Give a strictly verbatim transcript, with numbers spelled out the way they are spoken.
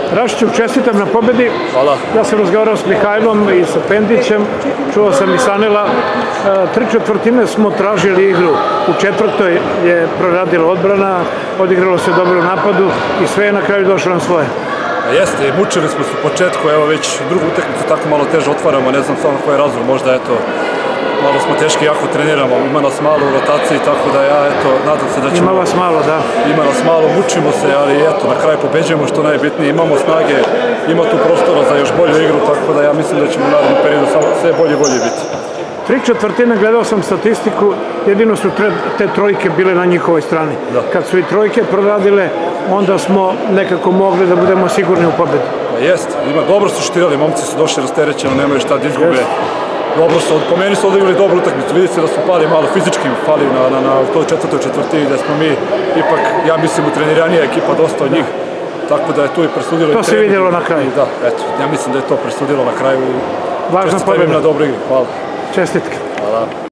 Rašiću, čestitam na pobedi. Hvala. Ja sam razgovarao s Mihajlom i sa Pendićem, čuo sam i Sanela. Tri četvrtine smo tražili igru. U četvrtoj je proradila odbrana, odigralo se dobro u napadu i sve je na kraju došlo na svoje. Jeste, mučili smo se u početku, evo već drugu utakmicu tako malo teže otvaramo, ne znam samo koji je razlog, možda eto, malo smo teški, jako treniramo, ima nas malo u rotaciji, tako da ja eto, nadam se da ćemo... Ima vas malo, da. Ima nas malo, mučimo se, ali eto, na kraju pobeđujemo što najbitnije, imamo snage, ima tu prostora za još bolju igru, tako da ja mislim da ćemo u narednom periodu sve bolje i bolje biti. Tri četvrtine, gledao sam statistiku, jedino su te trojke bile na njihovoj strani. Kad su i trojke proradile, onda smo nekako mogli da budemo sigurni u pobedu. Jeste, dobro su šutirali, momci su došli rasterećeno, nemaju šta da izgube. Dobro su, po meni su odigrali dobru utakmicu, vidi se da su pali malo fizički, pali na toj četvrtoj četvrtini, da smo mi ipak, ja mislim, utreniranija ekipa, dosta od njih. Tako da je tu i presudilo. To se vidjelo na kraju. Da, eto, ja mislim da je to presudilo na kraju. Važna pobeda. Na dobroj igri, hvala. Čestitke. Hvala.